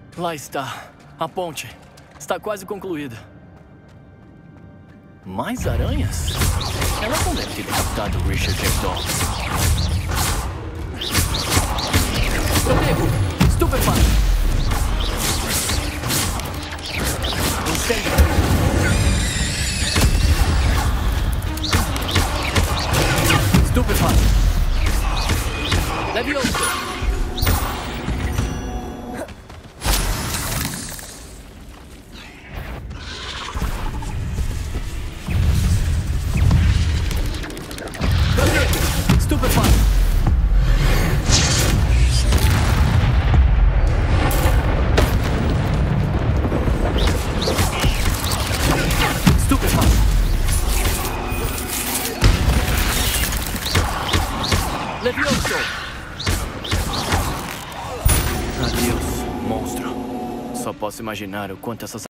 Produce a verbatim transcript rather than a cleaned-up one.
Lá está. A ponte. Está quase concluída. Mais aranhas? Ela não deve ter captado o Richard Jackdaw. Pego! Estupefato! Incêndio! Estupefato! Leve outro! Adeus, monstro. Só posso imaginar o quanto essas